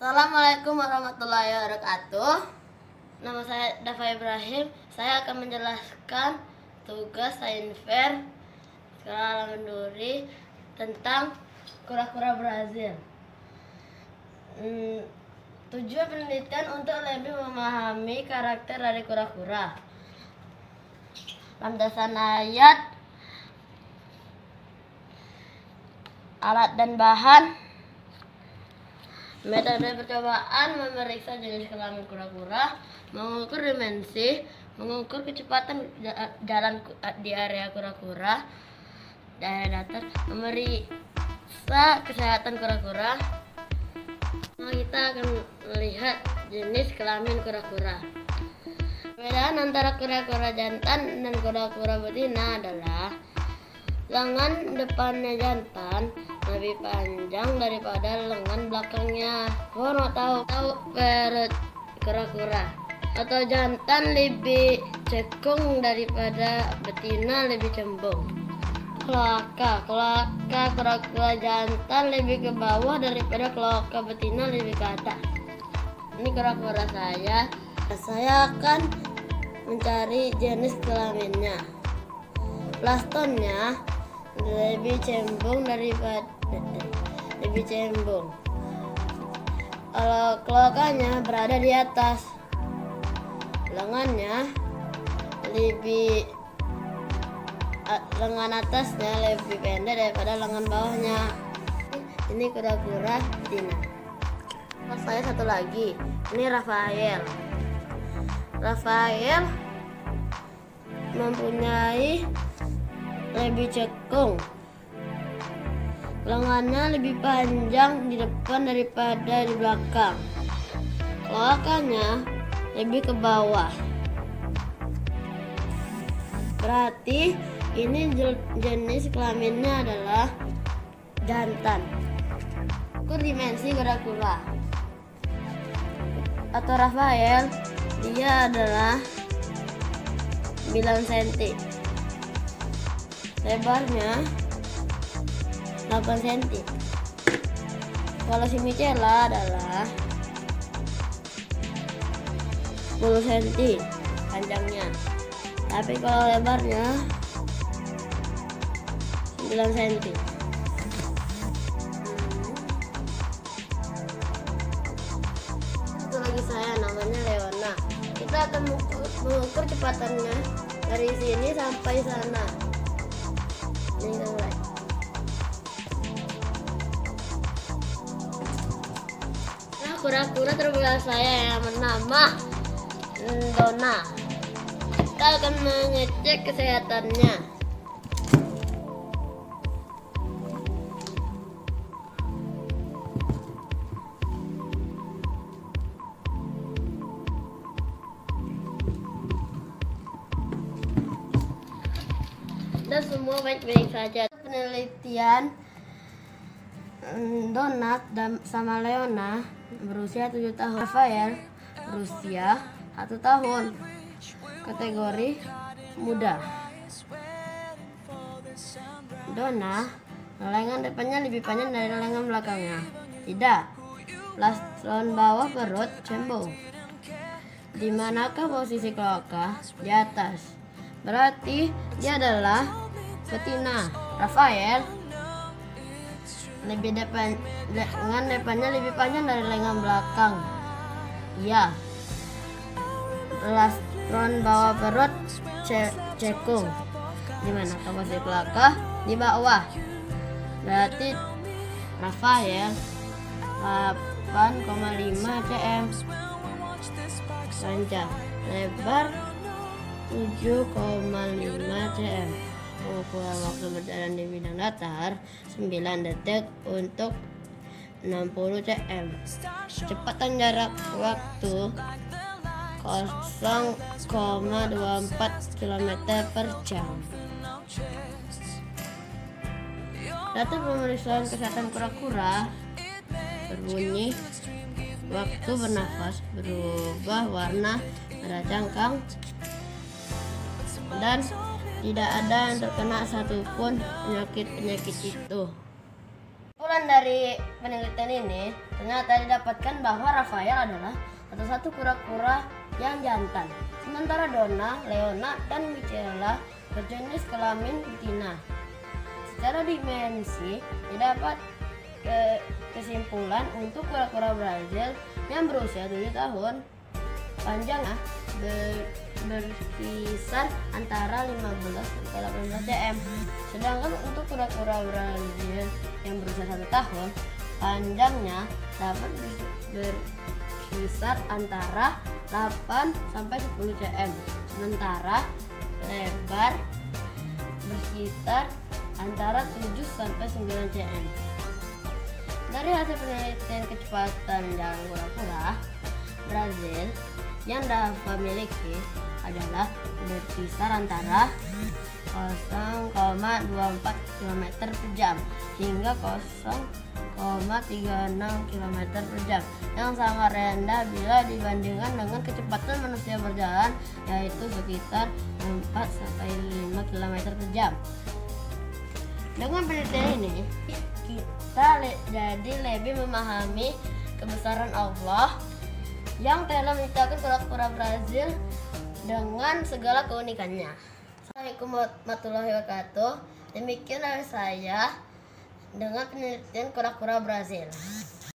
Assalamualaikum warahmatullahi wabarakatuh. Nama saya Dafa Ibrahim. Saya akan menjelaskan tugas sains fair Sekolah Alamanduri tentang kura-kura Brazil. Tujuan penelitian untuk lebih memahami karakter dari kura-kura. Landasan ayat, alat dan bahan. Metode percobaan memeriksa jenis kelamin kura-kura, mengukur dimensi, mengukur kecepatan jalan di area kura-kura, daerah datar, memeriksa kesehatan kura-kura. Kita akan melihat jenis kelamin kura-kura. Perbedaan antara kura-kura jantan dan kura-kura betina adalah lengan depannya jantan lebih panjang daripada lengan belakangnya. Mau tahu perut kura-kura atau jantan lebih cekung daripada betina lebih cembung. Kloaka kura-kura jantan lebih ke bawah daripada kloaka betina lebih ke atas. Ini kura-kura saya. Saya akan mencari jenis kelaminnya. Plastonnya lebih cembung. Kalau kloakanya berada di atas, lengan atasnya lebih pendek daripada lengan bawahnya. Ini kura-kura betina. Saya satu lagi, ini Rafael mempunyai lebih cekung, lengannya lebih panjang di depan daripada di belakang, kloakanya lebih ke bawah. Berarti ini jenis kelaminnya adalah jantan. Ukur dimensi kura-kura atau Rafael, dia adalah 9 cm, lebarnya 8 cm. Kalau si Micela adalah 10 cm panjangnya, tapi kalau lebarnya 9 cm. Satu lagi saya, namanya Leona. Kita akan mengukur kecepatannya dari sini sampai sana. Ini mulai. Nah, kura-kura terbelah saya yang bernama Donna. Kita akan mengecek kesehatannya. Dan semua baik-baik saja. Penelitian Donat sama Leona berusia 7 tahun. Rafael berusia 1 tahun. Kategori muda. Donna, lengan depannya lebih panjang dari lengan belakangnya. Tidak. Plastron bawah perut cembung. Di manakah posisi kloaka? Di atas. Berarti dia adalah betina. Rafael lengan depannya lebih panjang dari lengan belakang. Iya. Plastron bawah perut cekung. Di mana posisi kloaka? Di bawah. Berarti Rafael 8,5 cm. Panjang, lebar 7,5 cm. Ukuran waktu berjalan di bidang datar 9 detik untuk 60 cm. Kecepatan jarak waktu 0,24 km per jam. Data pemeriksaan kesehatan kura-kura berbunyi: waktu bernafas, berubah warna pada cangkang, dan tidak ada yang terkena satupun penyakit itu. Kesimpulan dari penelitian ini ternyata didapatkan bahwa Rafael adalah satu-satu kura-kura yang jantan, sementara Donna, Leona, dan Michaela berjenis kelamin betina. Secara dimensi, didapat kesimpulan untuk kura-kura Brazil yang berusia 7 tahun. Panjangnya berkisar antara 15 sampai 18 cm. Sedangkan untuk kura-kura Brazil yang berusia 1 tahun, panjangnya dapat berkisar antara 8 sampai 10 cm. Sementara lebar berkisar antara 7 sampai 9 cm. Dari hasil penelitian kecepatan jalan kura-kura Brazil yang dapat miliki adalah berkisar antara 0,24 km per jam hingga 0,36 km per jam, yang sangat rendah bila dibandingkan dengan kecepatan manusia berjalan, yaitu sekitar 4-5 km per jam. Dengan penelitian ini, kita jadi lebih memahami kebesaran Allah yang telah menciptakan kura-kura Brazil dengan segala keunikannya. Assalamualaikum warahmatullahi wabarakatuh. Demikian dari saya dengan penelitian kura-kura Brazil.